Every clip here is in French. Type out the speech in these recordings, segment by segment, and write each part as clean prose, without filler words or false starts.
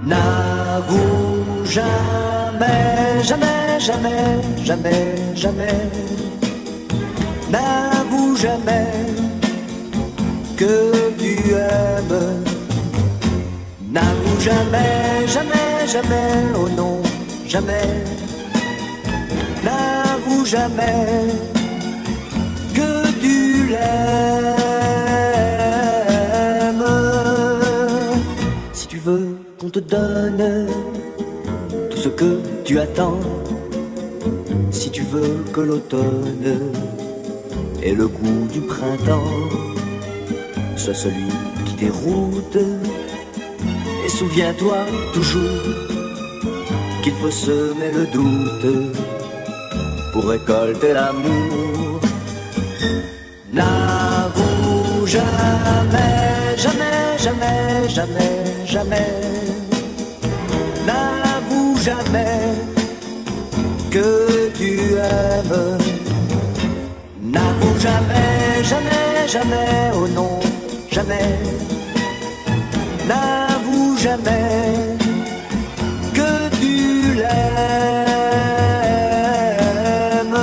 N'avoue jamais, jamais, jamais, jamais, jamais. N'avoue jamais que tu aimes. N'avoue jamais, jamais, jamais, oh non, jamais. N'avoue jamais que tu l'aimes. Si tu veux qu'on te donne tout ce que tu attends, si tu veux que l'automne ait le goût du printemps, sois celui qui déroute. Et souviens-toi toujours qu'il faut semer le doute pour récolter l'amour. N'avoue jamais, jamais, jamais, jamais, jamais. N'avoue jamais que tu aimes. N'avoue jamais, jamais, jamais, oh non, jamais. N'avoue jamais que tu l'aimes.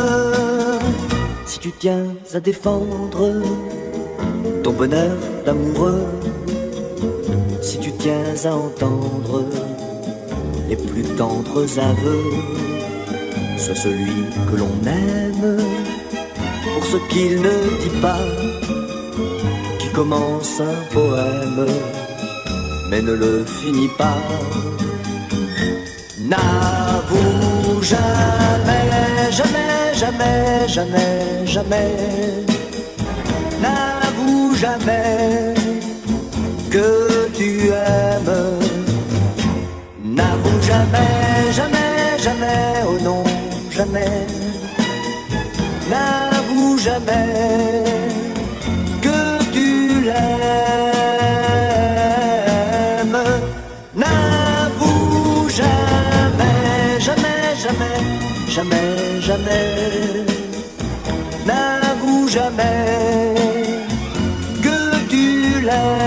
Si tu tiens à défendre ton bonheur d'amoureux, si tu tiens à entendre les plus tendres aveux, sois celui que l'on aime pour ce qu'il ne dit pas, qui commence un poème mais ne le finit pas. N'avoue jamais, jamais, jamais, jamais, jamais. N'avoue jamais que tu aimes. N'avoue jamais, jamais, jamais, oh non, jamais. N'avoue jamais que tu l'aimes. N'avoue jamais, jamais, jamais, jamais, jamais. N'avoue jamais que tu l'aimes.